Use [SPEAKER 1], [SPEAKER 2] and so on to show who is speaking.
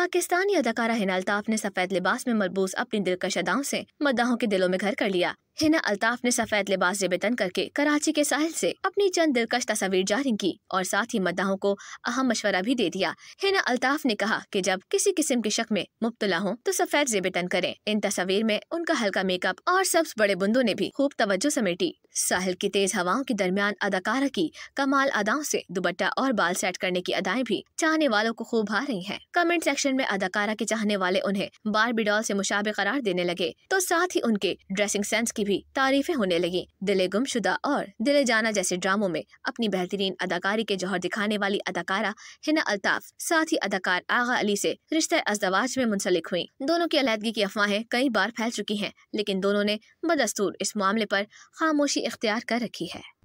[SPEAKER 1] पाकिस्तानी अदाकारा हिना अल्ताफ ने सफेद लिबास में मलबूस अपनी दिलकश अदाओं से मद्दाहों के दिलों में घर कर लिया। हिना अल्ताफ ने सफेद लिबास जेबतन करके कराची के साहिल से अपनी चंद दिलकश तस्वीर जारी की और साथ ही मद्दाहों को अहम मशवरा भी दे दिया। हिना अल्ताफ ने कहा कि जब किसी किस्म के शक में मुब्तला हों तो सफेद जेबतन करें। इन तस्वीर में उनका हल्का मेकअप और सब्ज बड़े बुंदों ने भी खूब तवज्जो समेटी। साहिल की तेज हवाओं के दरमियान अदाकारा की कमाल अदाओं से दुपट्टा और बाल सेट करने की अदाएं भी चाहने वालों को खूब भा रही हैं। कमेंट सेक्शन में अदाकारा के चाहने वाले उन्हें बार्बी डॉल से मुशाबे करार देने लगे तो साथ ही उनके ड्रेसिंग सेंस की भी तारीफें होने लगी। दिले गुमशुदा और दिले जाना जैसे ड्रामों में अपनी बेहतरीन अदाकारी के जौहर दिखाने वाली अदाकारा हिना अल्ताफ साथ ही अदाकार आगा अली से रिश्ते अज़दवाज में मुंसलिक हुई। दोनों की अलहदगी की अफवाहें कई बार फैल चुकी हैं, लेकिन दोनों ने बदस्तूर इस मामले पर खामोशी इख्तियार कर रखी है।